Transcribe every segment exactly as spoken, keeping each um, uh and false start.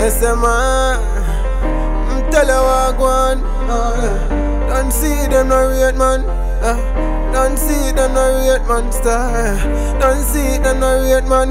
Yes, man. I'm tell you what one. Uh, don't see them no rate, man. Uh, don't see them no rate, man. Star. Don't see them no rate, man.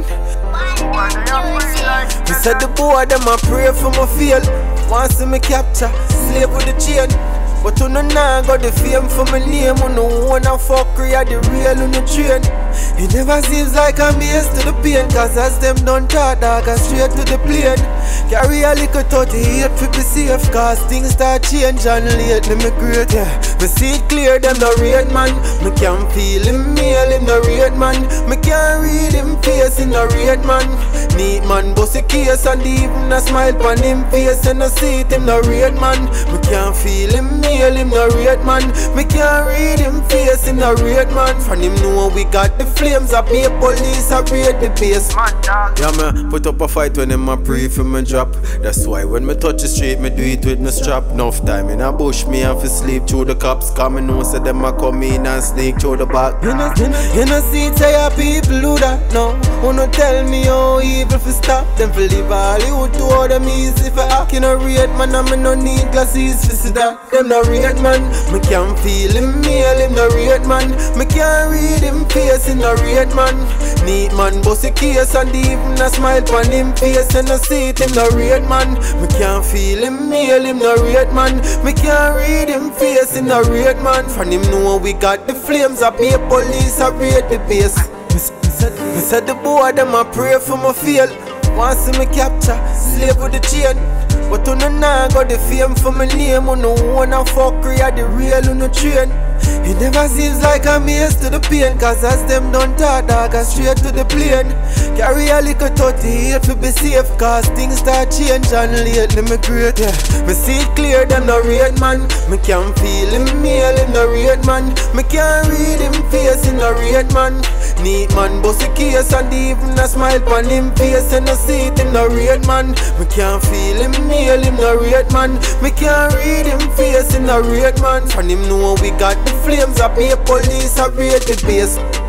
He said the boy them a pray for my feel. Want see me capture, slave with the chain. But you know now got the fame for my name. You know wanna fuck real, the real on the train. It never seems like I'm used to the pain, cause as them done talk, dog, I straight to the plane. Carry a little thirty-eight to be safe, cause things start change and lately me great, yeah. Me see it clear, them no rate, man. Me can feel him mail, him no rate, man. Me can read him face, him no rate, man. Neat man, bust a case and even a smile on him face. And I see it, him no rate, man. Me can feel him mail, him no rate, man. Me can read him face, him no rate, man. From him know we got the flames, I be a police, I rate the base. Yeah, me put up a fight when him a pray for me drop. That's why when me touch the street, me do it with me strap. Enough time in a bush, me have to sleep through the cops. Cause me know say them a come in and sneak through the back. You know, you know, you know see say your people do that now. Who no tell me how evil fi stop them fi live Hollywood to all them easy fi act. You no rate man and me no need glasses fi see that. Them no rate man, me can feel him mail, him no rate man. Me can read him face, him no rate man. Neat man bust a case and even a smile on him face. And I see it, him no rate man. Me can feel him mail, him no rate man. Me can read him face, him no rate man. From him know we got the flames, I be a police, I rate the base. Me said the boy them a pray for my feel. Want see me capture, slave with the chain. But you know now got the fame for my name. You know wanna fuck real, the real on the train. It never seems like I'm used to the pain, cause as them done talk, dog, I straight to the plane. Carry a little thirty-eight to be safe, cause things start change and lately me great, yeah. Me see it clear, them no rate, man. Me can feel him mail, him no rate, man. Me can read him face, him no rate, man. Neat man bust a case and even a smile on him face. And I see it, him no rate, man. Me can feel him mail, him no rate, man. Me can read him face, him no rate, man. From him know we got the flames, I be a police, I rate the base.